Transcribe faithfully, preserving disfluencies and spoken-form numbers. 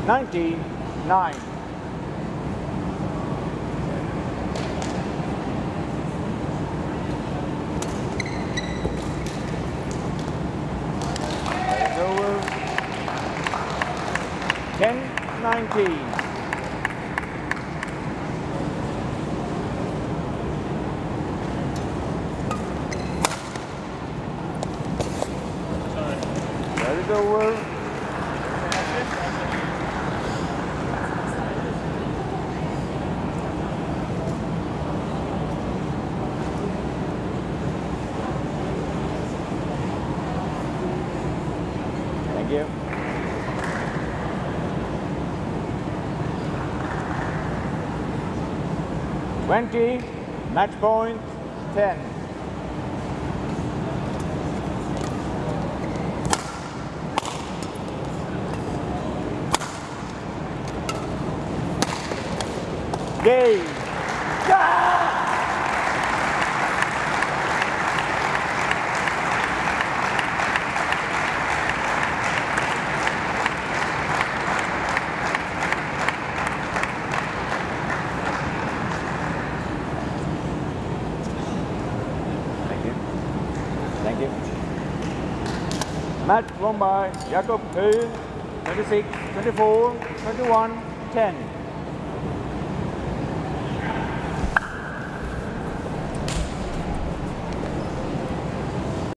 nineteen nine. It's over. ten nineteen. That is over. Thank you. Twenty, match point, ten. Game. Thank you. Thank you. Match won by Jakob Höhl, twenty-six twenty-four, twenty-one ten.